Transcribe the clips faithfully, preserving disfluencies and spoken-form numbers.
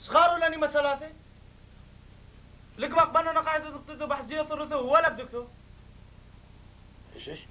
صغار ولا نيمة ثلاثة؟ لك ما قبلنا أنا قاعد تكتب بحث ديو ثلثه ولا بدكتو؟ ايش ايش؟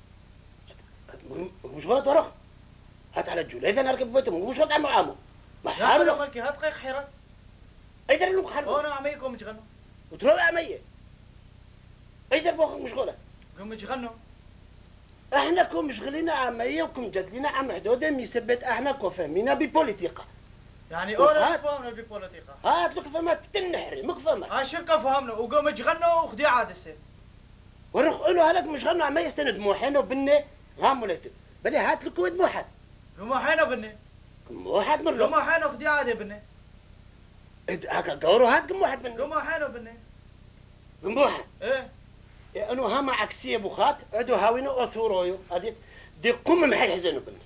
مش غلط ورق؟ هات على الجول إذا نركب بيتهم مش غلط عمو عمو ما حامل مالكي هات قيق حيرت أيدر لو حلو أنا عميكم مش غنوا وتروح عمية أيدر بوخك مش غلط قوم مش غنوا احنا كم مشغلين عمية وكم جات لنا عم حدودة ميثبت احنا كم فهمينا ببوليتيقا يعني أولا فهمنا ببوليتيقا هات لك فهمت تنحري مك فهمت ها شركة فهمنا وقوم مش غنوا وخدي عاد السير ورخ قولوا هلك مش غنوا عمية استند موحين وبني غامولتو بلي هات لك ود موحد موحين وبني موحد من لو موحين وخدي عاد بني هكا قورو هات قم واحد منه موحين وبني قم واحد ايه انو هما عكسيه بوخات عدو هاوينو اثورويو ادي دي قم محي يحزنوا بني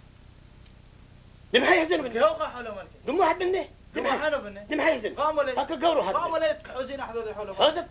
دي محي يحزنوا بني هو حلو مالك قم واحد مني دي محي بني دي محي يحزن قاموا لي هكا قورو هات قاموا لي حزين حدود حلو هذا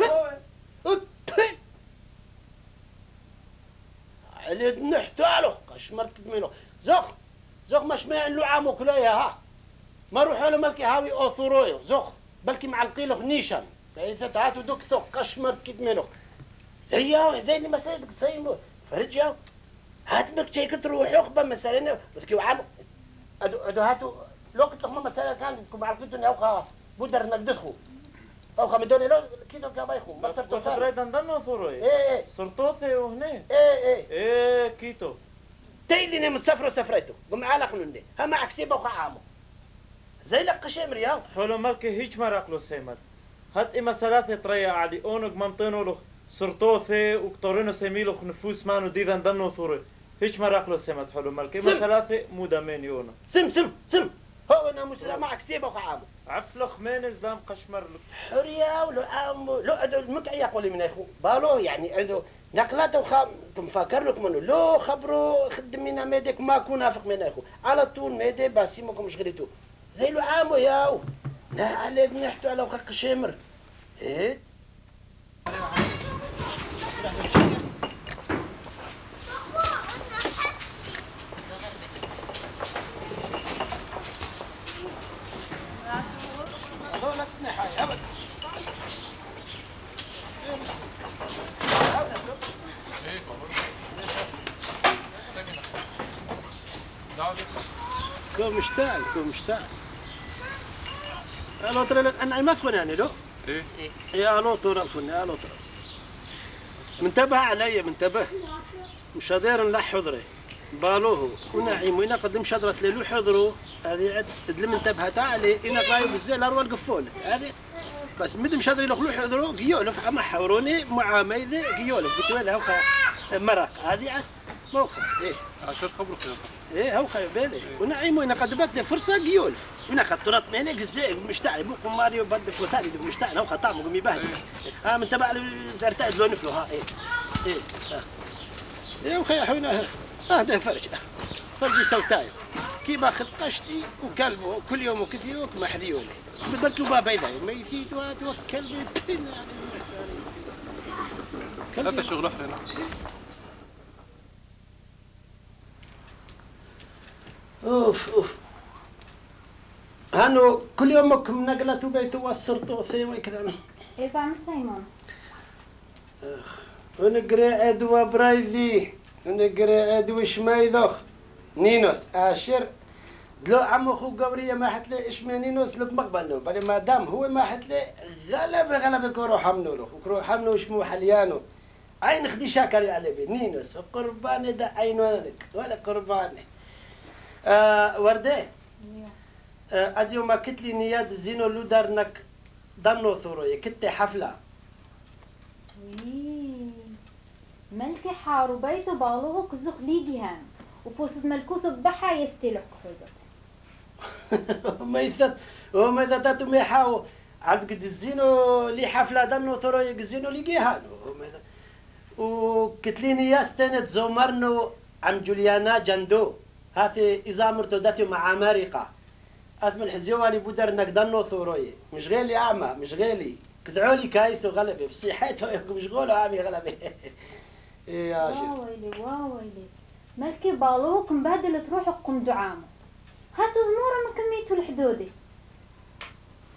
علي نحتالو قشمرت منو زخ زخ مش ما له عامو كلها ها ما روحوا له ملكي هاوي اوثورويو زخ بلكي مع القيلو نيشان فاذا تعاتوا دوك سوق قشمر كيد منو زياو زي اللي مسايدك زي فرجاو هات بك شي كتروح يخبى مثلا بتكيو عامو ادو ادو هاتوا لو كنت هم مثلا كان مع القيتو اوخا بودر نقدخو اوخا مدوني لو كيدو كابايخو ما صرتو كنت بريد ندن اوثوروي ايه ايه صرتوثي وهنا ايه ايه ايه كيتو تيلي مسافر سفرته قم على خلوندي هم عكسيبه وخعامو زي لك قشيم رياض حلو مالكي هيج مراقلو سيمر هات اما ثلاثة طريا عادي اونق ممطينو له صرتوثي وكتورينو سيميلو خنفوس مانو ديذا ندنو ثوري هيج مراقلو سيمر حلو مالكي اما ثلاثة مو دامين يونا سم سم سم هو انا مسلم عكسيبه وخعامو عفلخ مينز دام قشمر لك حريا ولو عمو لو ادو المكعي يقولي من اخو بالو يعني ادو نقلاته وخام مفكر لك منو لو خبروا خدمينا ميديك ما كون نافق من اخو على طول ميدي باسيمكم مشغليتو زي لو عامو ياو لا عليك نحتو على وخق الشمر ايه كو مشتاق كو مشتاق الو ترى انا ما تخون يعني لو ايه يا الو ترى الفن يا الو ترى منتبه علي منتبه مش هدير نلح حضري بالوه ونعيم وين قدم شجره ليلو حضروا هذه عد ادلم انتبه تعالي انا قايب الزين اروى القفول هذه بس مدم شجره لو حضروا قيولف اما حوروني مع ميذه قيولف قلت له هوكا مرق هذه عد موقف ايه عشان خبرك يا ايه هو خايف بالي ونعيم وين قدمت فرصه قيول وين خطرت مالك زي مشتعل بوكم ماريو بدك وثاني دك مشتعل هو خطام قوم يبهدل ها من تبع زرتاء لون فلو ها ايه ايه ها ايه وخي حونا هذا فرج فرجي سوتايو كي باخذ قشتي وقلبه كل يوم وكثيوك محريولي بدلت له باب ايضا ميتيت وتوكل بي هذا شغل احنا اوف اوف هانو كل يومكم نقلتوا بيتوا وصرتوا في وكذا ايه بعمل سايمون اخ ونقري ادوا برايذي ونقري ادوا شمايذوخ نينوس اشر دلو عمو خو قوريه ما حتلي اشمي نينوس لك مقبلنو بل ما دام هو ما حتلي غلب غلب كرو حمنو له كرو حمنو شمو حليانو عين خدي شاكر على بي نينوس قرباني دا عين ولك ولا قرباني آه وردة آه أديو ما كتلي نياد زينو لو دارنك دانو ثوروي كتي حفلة وي ملكي حارو بيتو بالوه كزوخ ليدي هان وفوسد ملكوسو بحا يستلق خزت ما يثت وما يثتاتو ميحاو عاد قد الزينو لي حفلة دانو ثوروي زينو لي جيهانو وكتلي نياد ستنت زومرنو عم جوليانا جندو هاتي إذا مرتو داتي مع أمريكا أثمن حزيواني بودر نقدنو ثوروي مش غيلي أعمى مش غيلي كدعولي كايس وغلبي بصيحته يقول مش غولو عامي غلبي إيه يا شيخ واويلي واويلي مالكي بالوك مبهدل تروحوا قم دعامو هاتو زمورة ما كميتو الحدودي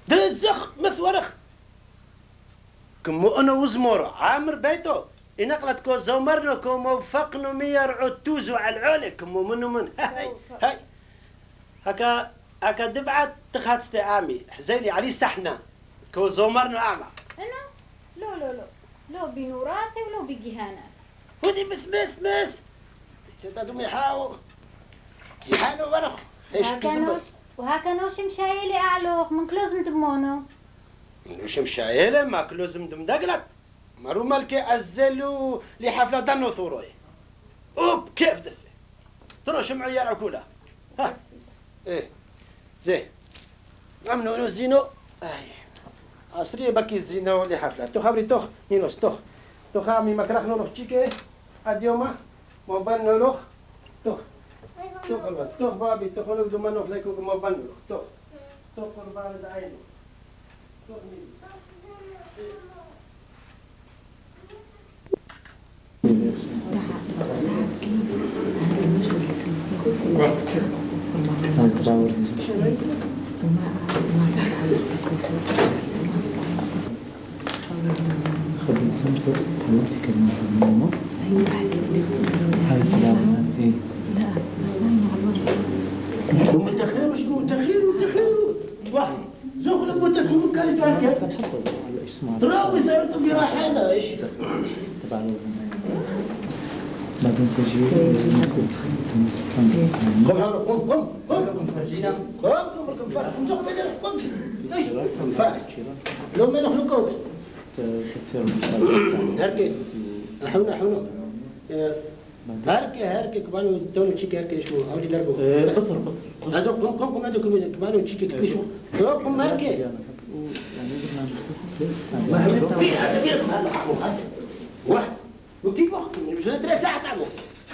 دزخ مثورخ كمو انا وزمورو عامر بيتو نقلت كو زومرنا كو موفقنا مير عتوزو على العولي كمو منو من هاي هاي هكا هكا دبعت تخات استعامي حزيني علي سحنا كو زومرنا اعمى انا لو لو لو لو بنوراتي ولو بجهانات ودي مث مث مث تدوم يحاول يحاول ورخ ايش كزمر وهكا نوش مشايلي اعلوخ من كلوزم تمونو نوش مشايلة ما كلوزم دمدقلت مرو مالكي أزلو لحفلة دنو ثوروي اوب كيف دثي ترى شمعوا يا كلها ها ايه زين عملوا له زينو اي اصري بكي زينو لحفلة تو خبري توخ نينوس توخ توخ عمي مكرخ نولوخ تشيكي اديوما موبان نولوخ توخ توخ الوقت توخ بابي توخ نولوخ دومانوخ ليكو موبان نولوخ توخ توخ قربان دعينو توخ مين متخيل شنو متخيل متخيل واحد زغل متخيل كان يتوكل تراوي صارت في راح هذا ايش بعدين تجي قم قم قم قم فرجينا قم قم قم فرج قم زغل بدل قم فارس لو ما نخلقوا تتصير هركي حونا حونا هركي هركي كمانو تونو تشيكي هركي شو هاولي دربو قطر قطر هذا قم قم قم هذا كمانو تشيكي كتلي شو قم هركي ما هو بي هذا بيرم هلا حمو هذا واحد وكيف وقت مش ثلاث ساعات عمو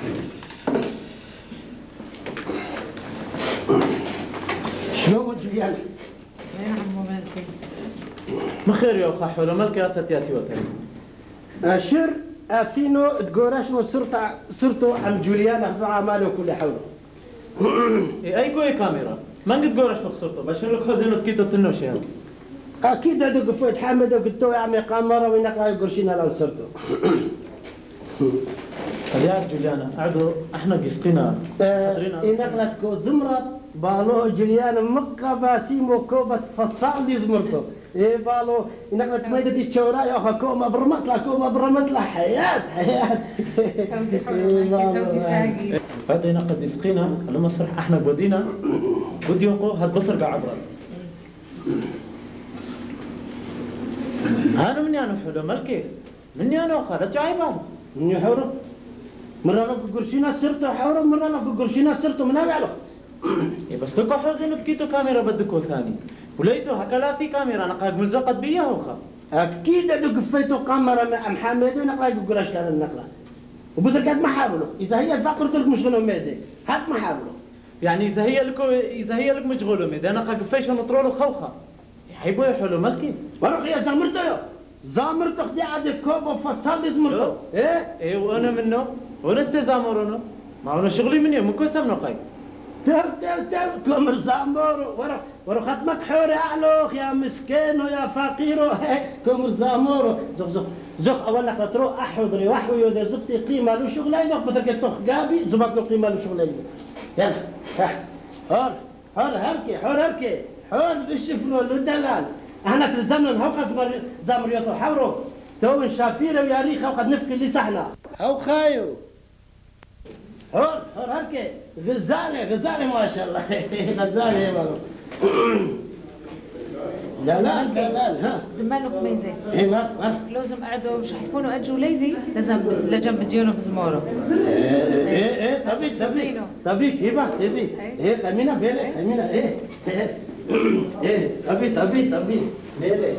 شنو جوليان وين عمو مالكي ما خير يا أخا حوله مالك يا تاتياتي وتاني أشر أفينو تقوراش وصرت صرتو عم جوليانا في عماله كل حوله أي كوي كاميرا ما قد قورش بخسرته بشر لك خزينه تكيتو تنوش يعني أكيد هذا قفيت حامد وقلتو يا عمي قامرة وينقع قرشين على صرتو يا جوليانا قعدوا احنا قسقنا إنقلت كو زمرت بالو جوليانا مقا باسيمو كوبت فصال دي زمرتو إيه بالو إنقلت ميدة دي تشورا يا أخا كوما برمتلا كوما برمتلا حياة حياة توتي حولو توتي ساقي بعد هنا قد يسقينا لما صرح احنا بودينا ودي يوقو هاد بفرقة عبرا أنا مني أنا حلو ملكي مني أنا وخالد جاي بالو مني حورو مرة لك قرشينا سرتو حورو مرة لك قرشينا سرتو من هذا إيه بس لكو حوزين تكيتو كاميرا بدكو ثاني وليتو هكا لا في كاميرا أنا قاعد ملزقت بيها وخا أكيد أنو قفيتو كاميرا مع محمد ونقلا يقولش كان النقلة وبزر قد ما حاولوا إذا هي الفقر تلك مشغولة ميدي حد ما حاولوا يعني إذا هي لكو إذا هي لك مشغولة ميدي أنا قاعد قفيش ونطرولو خوخا يحبوا يحلو ملكي وروح يا زامرتو يا زامرتو خدي عاد كوب وفصل لي زمرتو إيه إيه وأنا منه وأنا استزامرونه ما أنا شغلي مني من كل سمنو قاي تب تب تب كومر زامورو وروح وروح ختمك حوري أعلوخ يا مسكين ويا فقيرو كومر زامورو زخ زخ زخ أول لك تروح أحضري وحوي وذا زبطي قيمة له شغلين مثل كتوخ جابي زبط له قيمة له شغلين يلا ها حور حور هركي حور هركي حور بشفرو للدلال احنا في الزمن هو قسم زمر يطو حورو تو شافيره ويا ريخه وقد نفك اللي سحنا هو خايو حور حور هركي غزالي غزالي ما شاء الله غزالي يا مالو لا لا لا لا ها دمانو قميزي ايه ما ما لازم قعدوا شحفونو اجوا ليزي لازم لجنب ديونو بزمورو ايه ايه طبيك طبيك طبيك هبه طبيك ايه خمينا بيلي خمينا ايه ايه ايه طبيك طبيك طبيك بيلي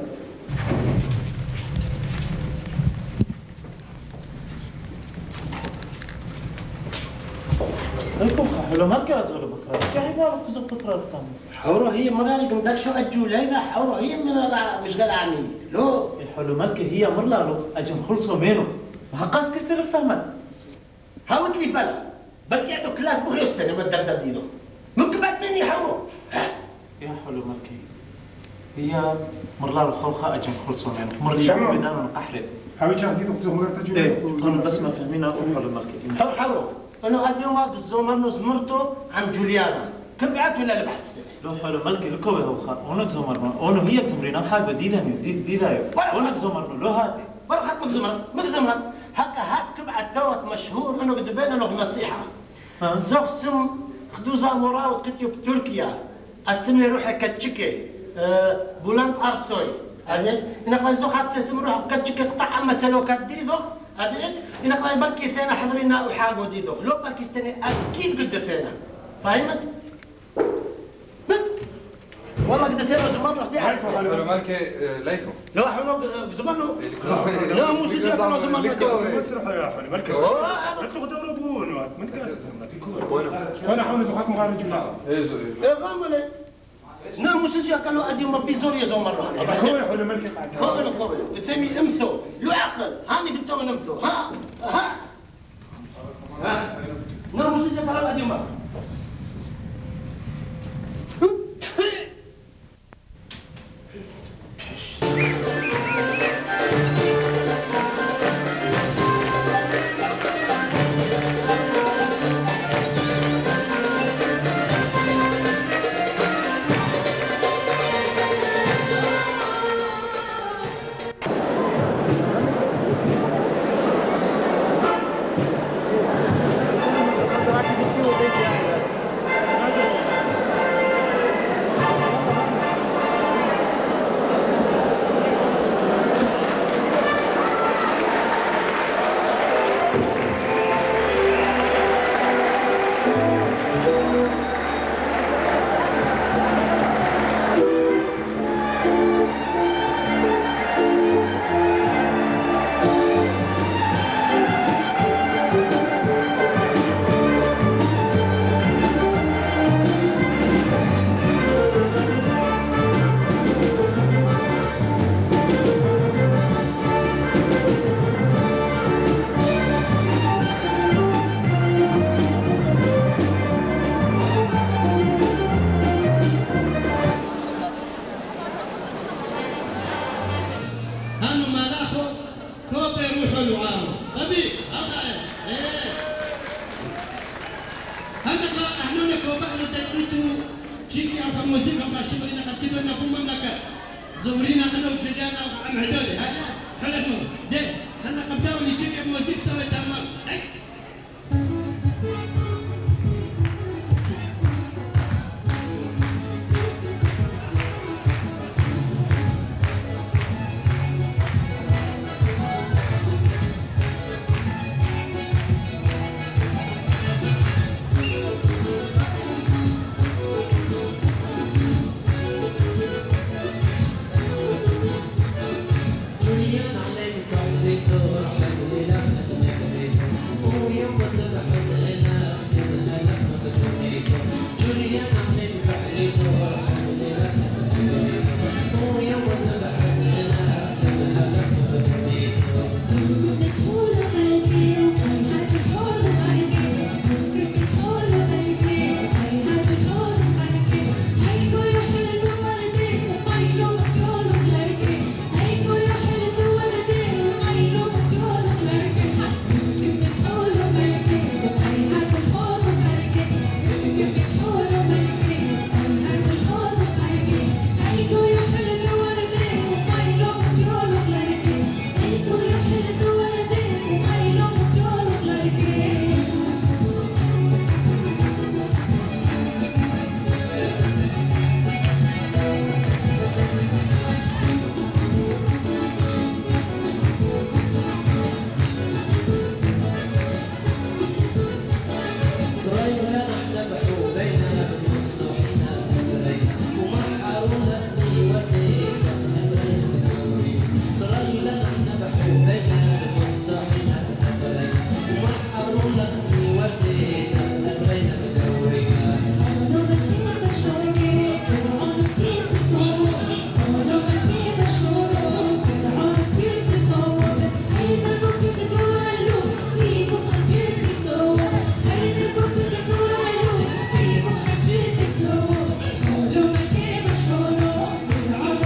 لكم حلو ما كان أزغل بطرة كيف يبغى كوز بطرة الثانية حورو هي مرة لكم داك شو أجوا لينا حورو هي من لا مش قال عني لو الحلو مالك هي مرة له أجن خلصوا منه وحقص كستر الفهمت هاوت لي بلا بقيتو كلاب بخيستني ما تقدر تديرو مكبت مني حورو يا حلو مالك هي مرلا الخوخة أجن خلصون يعني مرلي بدانو نقحرد هاوي جان دي دكتور مرتا جولي إيه تكون بس ما فهمينا أقول مالك حلو حلو أنا هاد يوم بالزومر زمرتو عم جوليانا كبعت ولا لبعت سنة لو حلو مالك لكو بهوخة أونك زمرنا أونو هي زمرينا حاجة ديدا دي ديدا أونك زمرنا لو هاتي برا هات مكزمرة مكزمرة هكا هات كبعت توت مشهور أنا قد بينا له نصيحة زوخ سم خدوزا مرا وتكتيو بتركيا أتسمي روحي كتشكي أه بولند أرسوي هذيك إنك زوخ هات سم روحي كتشكي قطع أما سلو كدي زوخ هذيك إنك بلكي ثينا حضرينا وحاجة ودي زوخ لو بلكي استني أكيد قد ثينا فهمت؟ والله قد ثينا زمان رحتي على حلو مالك ليكو لا حلو زمان لا مو سيسي كانوا زمان مسرح يا حولي مالك انت تقدروا بون من كان انا حاول زوحك مغارج ولا ايه ايه فهمني نا مو سيسي كانوا ادي ما بيزوريا زمان مره هو يا حولي مالك هو القبل بسمي امثو لو عقل هاني قلت من امثو ها ها ها نا مو سيسي كانوا ادي ما زمرينا انا وجدانا عم عدولي هذا حلفوا ده انا قبضاوني جيك موزيك تو تمام